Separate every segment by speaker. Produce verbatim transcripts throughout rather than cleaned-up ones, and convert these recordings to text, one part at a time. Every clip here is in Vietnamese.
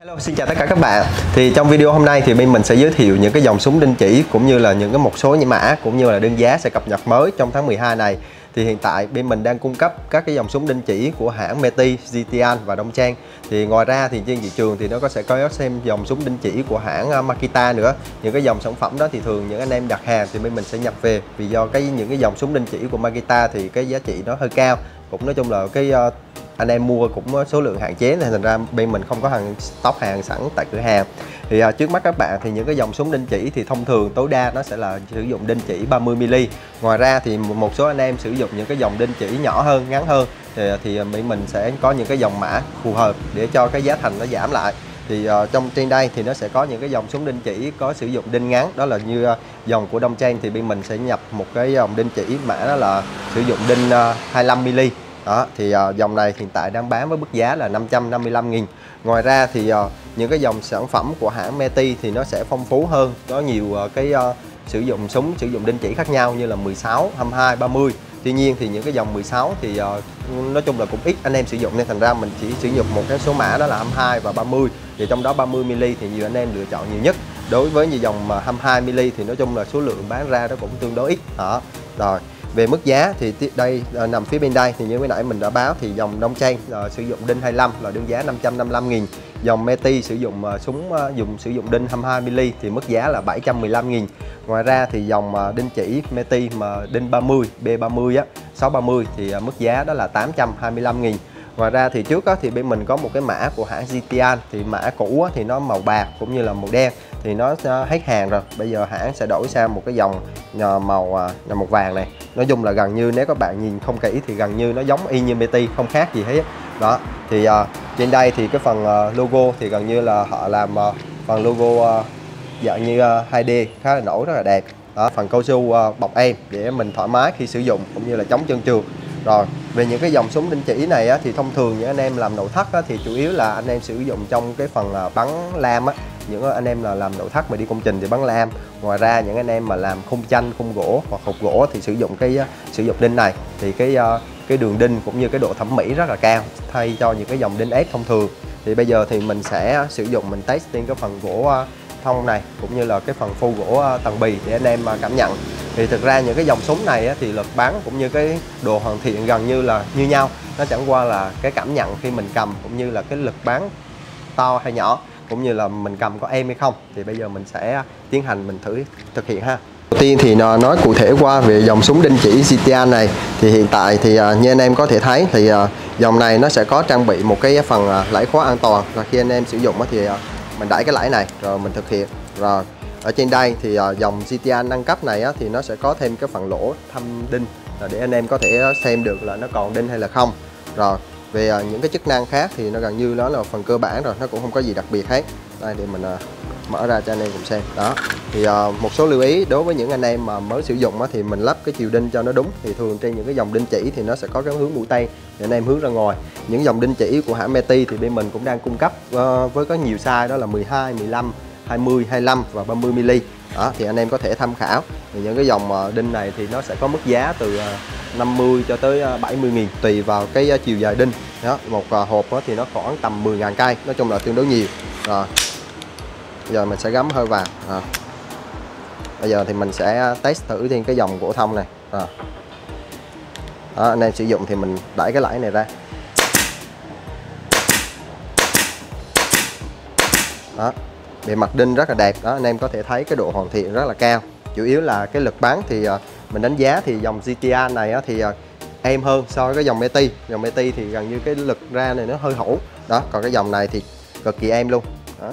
Speaker 1: Hello, xin chào tất cả các bạn. Thì trong video hôm nay thì bên mình sẽ giới thiệu những cái dòng súng đinh chỉ cũng như là những cái một số những mã cũng như là đơn giá sẽ cập nhật mới trong tháng mười hai này. Thì hiện tại bên mình đang cung cấp các cái dòng súng đinh chỉ của hãng Meti, Zitian và Đông Trang. Thì ngoài ra thì trên thị trường thì nó có sẽ có xem dòng súng đinh chỉ của hãng Makita nữa. Những cái dòng sản phẩm đó thì thường những anh em đặt hàng thì bên mình sẽ nhập về, vì do cái những cái dòng súng đinh chỉ của Makita thì cái giá trị nó hơi cao. Cũng nói chung là cái uh, anh em mua cũng số lượng hạn chế nên thành ra bên mình không có hàng stock hàng sẵn tại cửa hàng. Thì uh, trước mắt các bạn thì những cái dòng súng đinh chỉ thì thông thường tối đa nó sẽ là sử dụng đinh chỉ ba mươi mi li. Ngoài ra thì một số anh em sử dụng những cái dòng đinh chỉ nhỏ hơn, ngắn hơn thì, thì bên mình sẽ có những cái dòng mã phù hợp để cho cái giá thành nó giảm lại. Thì uh, trong trên đây thì nó sẽ có những cái dòng súng đinh chỉ có sử dụng đinh ngắn, đó là như uh, dòng của Đông Trang thì bên mình sẽ nhập một cái dòng đinh chỉ mã đó là sử dụng đinh uh, hai mươi lăm mi li. Đó thì uh, dòng này hiện tại đang bán với mức giá là năm trăm năm mươi lăm nghìn. Ngoài ra thì uh, những cái dòng sản phẩm của hãng Meti thì nó sẽ phong phú hơn, có nhiều uh, cái uh, sử dụng súng sử dụng đinh chỉ khác nhau như là mười sáu, hai mươi hai, ba mươi. Tuy nhiên thì những cái dòng mười sáu thì uh, nói chung là cũng ít anh em sử dụng nên thành ra mình chỉ sử dụng một cái số mã đó là hai mươi hai và ba mươi. Thì trong đó ba mươi mi li thì nhiều anh em lựa chọn nhiều nhất. Đối với như dòng hai mươi hai mi li thì nói chung là số lượng bán ra nó cũng tương đối ít. Đó. Rồi. Về mức giá thì đây nằm phía bên đây thì như mới nãy mình đã báo thì dòng Đông Trang uh, sử dụng đinh hai mươi lăm là đơn giá năm trăm năm mươi lăm nghìn. Dòng Meti sử dụng uh, súng uh, dùng sử dụng đinh hai mươi hai mi li thì mức giá là bảy trăm mười lăm nghìn. Ngoài ra thì dòng uh, đinh chỉ Meti mà đinh ba mươi, B ba mươi á, sáu ba mươi thì uh, mức giá đó là tám trăm hai mươi lăm nghìn. Ngoài ra thì trước á, thì bên mình có một cái mã của hãng Zitian thì mã cũ á, thì nó màu bạc cũng như là màu đen thì nó hết hàng rồi. Bây giờ hãng sẽ đổi sang một cái dòng màu màu vàng này. Nói chung là gần như nếu các bạn nhìn không kỹ thì gần như nó giống y như Meti, không khác gì hết. Đó thì uh, trên đây thì cái phần uh, logo thì gần như là họ làm uh, phần logo uh, dạng như uh, hai D khá là nổi, rất là đẹp. Đó, phần cao su uh, bọc êm để mình thoải mái khi sử dụng cũng như là chống trơn trượt. Rồi về những cái dòng súng đinh chỉ này á, thì thông thường những anh em làm nội thất á, thì chủ yếu là anh em sử dụng trong cái phần uh, bắn lam á. Những anh em là làm nội thất mà đi công trình thì bắn lam. Ngoài ra những anh em mà làm khung tranh, khung gỗ hoặc hộp gỗ thì sử dụng cái uh, sử dụng đinh này thì cái uh, cái đường đinh cũng như cái độ thẩm mỹ rất là cao thay cho những cái dòng đinh ép thông thường. Thì bây giờ thì mình sẽ sử dụng mình test trên cái phần gỗ uh, thông này cũng như là cái phần phô gỗ uh, tầng bì để anh em uh, cảm nhận. Thì thực ra những cái dòng súng này á, thì lực bắn cũng như cái độ hoàn thiện gần như là như nhau. Nó chẳng qua là cái cảm nhận khi mình cầm cũng như là cái lực bắn to hay nhỏ cũng như là mình cầm có êm hay không. Thì bây giờ mình sẽ tiến hành mình thử thực hiện ha. Đầu tiên thì nó nói cụ thể qua về dòng súng đinh chỉ Zitian này. Thì hiện tại thì như anh em có thể thấy thì dòng này nó sẽ có trang bị một cái phần lãi khóa an toàn. Và khi anh em sử dụng thì mình đẩy cái lãi này rồi mình thực hiện. Rồi ở trên đây thì dòng Zitian nâng cấp này thì nó sẽ có thêm cái phần lỗ thăm đinh để anh em có thể xem được là nó còn đinh hay là không. Rồi về những cái chức năng khác thì nó gần như đó là phần cơ bản rồi, nó cũng không có gì đặc biệt hết. Đây để mình mở ra cho anh em cùng xem. Đó thì một số lưu ý đối với những anh em mà mới sử dụng thì mình lắp cái chiều đinh cho nó đúng. Thì thường trên những cái dòng đinh chỉ thì nó sẽ có cái hướng mũi tên để anh em hướng ra ngoài. Những dòng đinh chỉ của hãng Meti thì bên mình cũng đang cung cấp với có nhiều size, đó là mười hai, mười lăm, hai mươi, hai mươi lăm và ba mươi mi li. Đó thì anh em có thể tham khảo. Thì những cái dòng đinh này thì nó sẽ có mức giá từ năm mươi cho tới bảy mươi nghìn tùy vào cái chiều dài đinh. Đó, một hộp thì nó khoảng tầm mười ngàn cây, nói chung là tương đối nhiều. Rồi giờ mình sẽ gắm hơi vào. À. Bây giờ thì mình sẽ test thử trên cái dòng gỗ thông này. À. Đó, anh em sử dụng thì mình đẩy cái lãi này ra. Đó, bề mặt đinh rất là đẹp. Đó, anh em có thể thấy cái độ hoàn thiện rất là cao. Chủ yếu là cái lực bắn thì mình đánh giá thì dòng Zitian này thì êm hơn so với cái dòng Meti. Dòng Meti thì gần như cái lực ra này nó hơi hữu. Đó, còn cái dòng này thì cực kỳ êm luôn. Đó.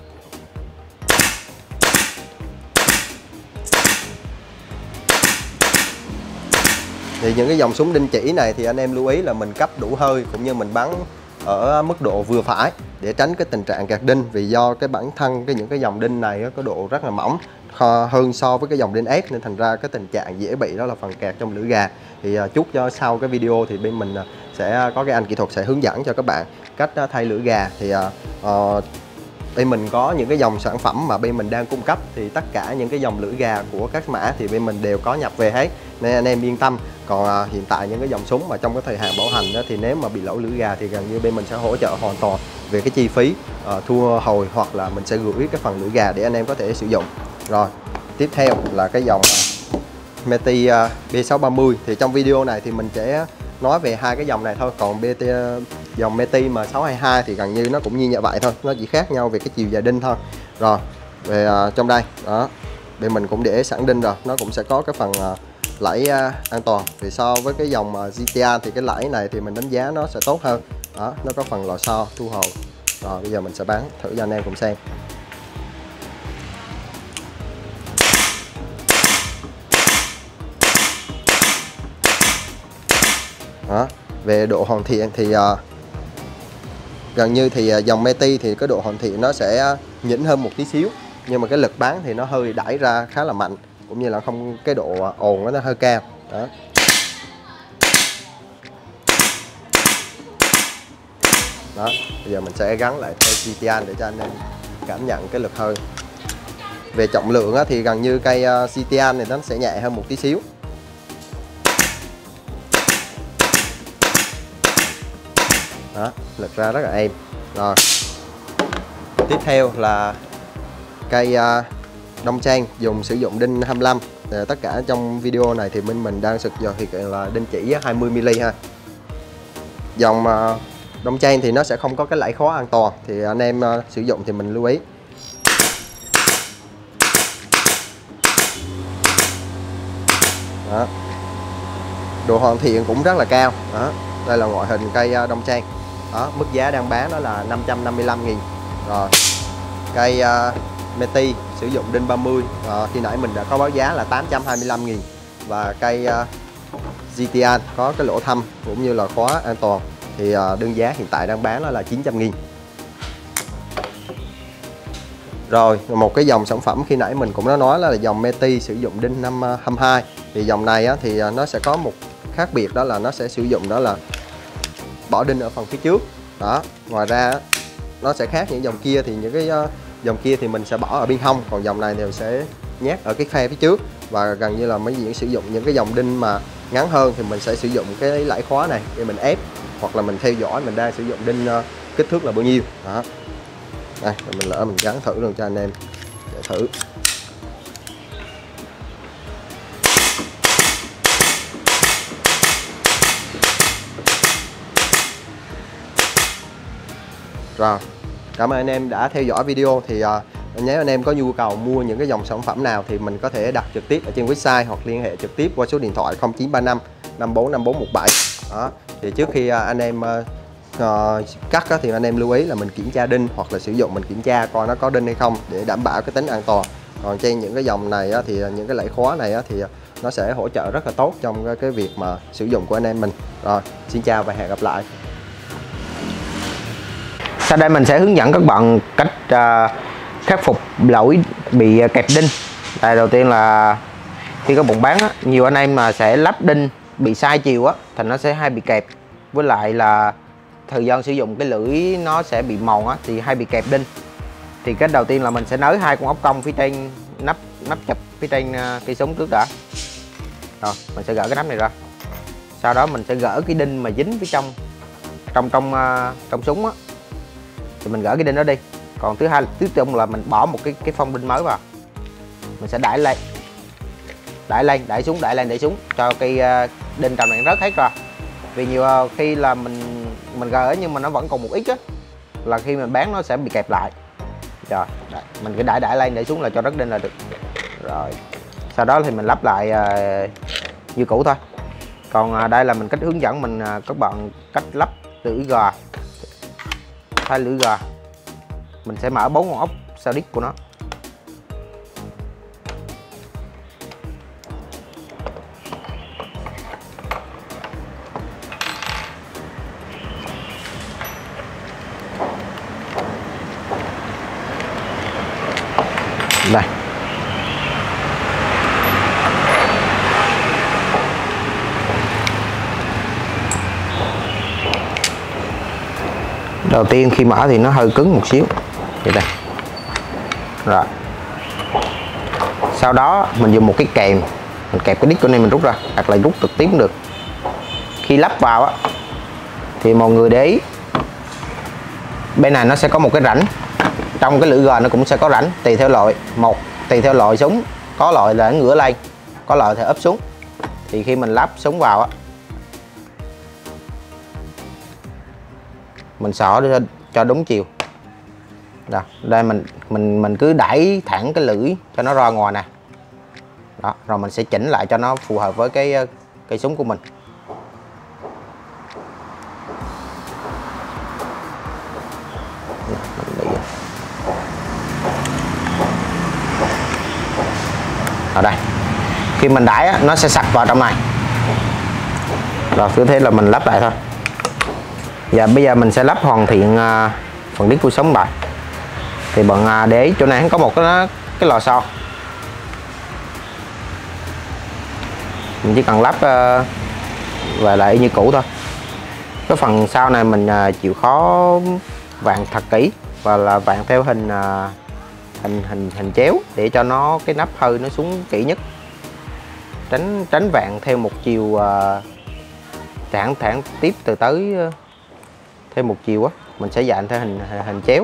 Speaker 1: Thì những cái dòng súng đinh chỉ này thì anh em lưu ý là mình cấp đủ hơi cũng như mình bắn ở mức độ vừa phải để tránh cái tình trạng kẹt đinh, vì do cái bản thân cái những cái dòng đinh này có độ rất là mỏng hơn so với cái dòng đinh ép nên thành ra cái tình trạng dễ bị đó là phần kẹt trong lưỡi gà. Thì chúc cho sau cái video thì bên mình sẽ có cái anh kỹ thuật sẽ hướng dẫn cho các bạn cách thay lưỡi gà. Thì uh, bên mình có những cái dòng sản phẩm mà bên mình đang cung cấp thì tất cả những cái dòng lưỡi gà của các mã thì bên mình đều có nhập về hết. nên anh em yên tâm. Còn à, hiện tại những cái dòng súng mà trong cái thời hạn bảo hành đó, thì nếu mà bị lỗi lưỡi gà thì gần như bên mình sẽ hỗ trợ hoàn toàn về cái chi phí à, thu hồi, hoặc là mình sẽ gửi cái phần lưỡi gà để anh em có thể sử dụng. Rồi tiếp theo là cái dòng Meti uh, B sáu ba mươi. Thì trong video này thì mình sẽ nói về hai cái dòng này thôi. Còn B T, uh, dòng Meti M sáu hai hai thì gần như nó cũng như vậy thôi, nó chỉ khác nhau về cái chiều dài đinh thôi. Rồi về uh, trong đây đó, bên mình cũng để sẵn đinh rồi, nó cũng sẽ có cái phần uh, lẫy uh, an toàn. Thì so với cái dòng uh, giê tê a thì cái lẫy này thì mình đánh giá nó sẽ tốt hơn. Đó, nó có phần lò xo thu hồi. Rồi bây giờ mình sẽ bắn thử cho anh em cùng xem. Đó. Về độ hoàn thiện thì uh, gần như thì uh, dòng Meti thì cái độ hoàn thiện nó sẽ uh, nhỉnh hơn một tí xíu, nhưng mà cái lực bắn thì nó hơi đẩy ra khá là mạnh, cũng như là không cái độ uh, ồn nó hơi cao. Đó. Đó, bây giờ mình sẽ gắn lại cây Titan để cho anh em cảm nhận cái lực hơi. Về trọng lượng á, thì gần như cây uh, Titan này nó sẽ nhẹ hơn một tí xíu. Đó, lực ra rất là êm. Rồi tiếp theo là cây uh, Đông Trang dùng sử dụng đinh hai mươi lăm. Thì tất cả trong video này thì bên mình đang sử dụng thì là đinh chỉ hai mươi mi li ha. Dòng uh, Đông Trang thì nó sẽ không có cái lẫy khóa an toàn, thì anh em uh, sử dụng thì mình lưu ý. Đó. Độ hoàn thiện cũng rất là cao. Đó. Đây là ngoại hình cây uh, Đông Trang. Đó, mức giá đang bán đó là năm trăm năm mươi lăm nghìn. Rồi cây uh, Meti sử dụng đinh ba mươi, uh, khi nãy mình đã có báo giá là tám trăm hai mươi lăm nghìn. Và cây uh, giê tê a có cái lỗ thâm cũng như là khóa an toàn thì uh, đơn giá hiện tại đang bán đó là chín trăm nghìn. Rồi một cái dòng sản phẩm khi nãy mình cũng đã nói là dòng Meti sử dụng đinh năm hai hai. Thì dòng này á, thì uh, nó sẽ có một khác biệt, đó là nó sẽ sử dụng đó là bỏ đinh ở phần phía trước. Đó, ngoài ra nó sẽ khác những dòng kia, thì những cái uh, dòng kia thì mình sẽ bỏ ở bên hông, còn dòng này thì sẽ nhét ở cái khe phía trước. Và gần như là mấy diễn sử dụng những cái dòng đinh mà ngắn hơn thì mình sẽ sử dụng cái lẫy khóa này để mình ép, hoặc là mình theo dõi mình đang sử dụng đinh uh, kích thước là bao nhiêu. Đó, đây mình lỡ mình gắn thử luôn cho anh em để thử. Rồi, cảm ơn anh em đã theo dõi video. Thì uh, nếu anh em có nhu cầu mua những cái dòng sản phẩm nào thì mình có thể đặt trực tiếp ở trên website, hoặc liên hệ trực tiếp qua số điện thoại không chín ba năm năm bốn năm bốn một bảy. Đó, thì trước khi uh, anh em uh, uh, cắt á, thì anh em lưu ý là mình kiểm tra đinh, hoặc là sử dụng mình kiểm tra coi nó có đinh hay không để đảm bảo cái tính an toàn. Còn trên những cái dòng này á, thì những cái lẫy khóa này á, thì nó sẽ hỗ trợ rất là tốt trong cái, cái việc mà sử dụng của anh em mình. Rồi, xin chào và hẹn gặp lại.
Speaker 2: Sau đây mình sẽ hướng dẫn các bạn cách uh, khắc phục lỗi bị kẹp đinh. Đây, đầu tiên là khi các bạn bán á, nhiều anh em mà sẽ lắp đinh bị sai chiều á, thì nó sẽ hay bị kẹp. Với lại là thời gian sử dụng cái lưỡi nó sẽ bị mòn á, thì hay bị kẹp đinh. Thì cách đầu tiên là mình sẽ nới hai con ốc cong phía trên nắp nắp chập phía trên uh, cây súng trước đã. Rồi mình sẽ gỡ cái nắp này ra. Sau đó mình sẽ gỡ cái đinh mà dính phía trong trong trong uh, trong súng á, thì mình gỡ cái đinh đó đi. Còn thứ hai tiếp tục là mình bỏ một cái cái phong đinh mới vào, mình sẽ đẩy lên đẩy lên đẩy xuống đẩy lên đẩy xuống cho cây uh, đinh trong này rớt hết ra. Vì nhiều uh, khi là mình mình gỡ nhưng mà nó vẫn còn một ít á, là khi mình bán nó sẽ bị kẹp lại. Rồi đấy, mình cứ đẩy đẩy lên đẩy xuống là cho rớt đinh là được. Rồi sau đó thì mình lắp lại uh, như cũ thôi. Còn uh, đây là mình cách hướng dẫn mình uh, các bạn cách lắp lưỡi gà. Thay lưỡi gà mình sẽ mở bốn con ốc sau đít của nó. Đây. Đầu tiên khi mở thì nó hơi cứng một xíu vậy đây. Rồi sau đó mình dùng một cái kèm mình kẹp cái đít của này mình rút ra, hoặc là rút trực tiếp cũng được. Khi lắp vào á thì mọi người để ý bên này nó sẽ có một cái rãnh, trong cái lưỡi gờ nó cũng sẽ có rãnh, tùy theo loại. Một tùy theo loại súng, có loại là nó ngửa lên, có loại thì ấp súng. Thì khi mình lắp súng vào á, mình xỏ cho, cho đúng chiều. Đó, đây mình mình mình cứ đẩy thẳng cái lưỡi cho nó ra ngoài nè. Đó, rồi mình sẽ chỉnh lại cho nó phù hợp với cái cây súng của mình. Ở đây khi mình đẩy á, nó sẽ sặc vào trong này. Rồi cứ thế là mình lắp lại thôi. Và bây giờ mình sẽ lắp hoàn thiện uh, phần đít của súng lại. Thì bạn uh, để ý chỗ này có một cái cái lò xo. Mình chỉ cần lắp uh, và lại như cũ thôi. Cái phần sau này mình uh, chịu khó vặn thật kỹ và là vặn theo hình uh, hình hình hình chéo để cho nó cái nắp hơi nó xuống kỹ nhất, tránh tránh vặn theo một chiều uh, thẳng thẳng tiếp từ tới uh, theo một chiều á, mình sẽ dặn theo hình hình chéo.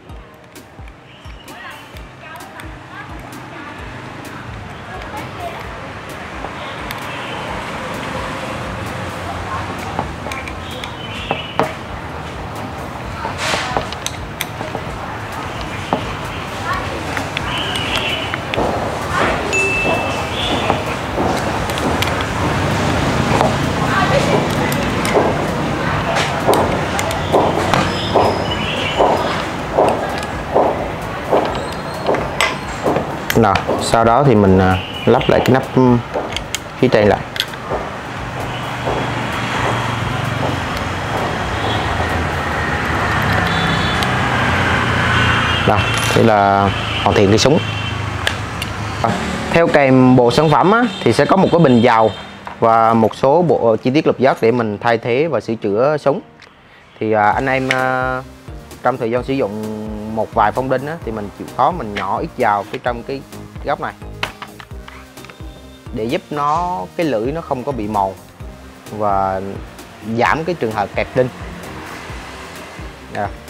Speaker 2: Rồi, sau đó thì mình uh, lắp lại cái nắp phía trên lại. Đó, thế là hoàn thiện cái súng. Rồi, theo kèm bộ sản phẩm á, thì sẽ có một cái bình dầu và một số bộ chi tiết lục giác để mình thay thế và sửa chữa súng. Thì uh, anh em uh, trong thời gian sử dụng một vài phong đinh á, thì mình chịu khó mình nhỏ ít vào cái trong cái góc này để giúp nó cái lưỡi nó không có bị mòn và giảm cái trường hợp kẹp đinh. Rồi.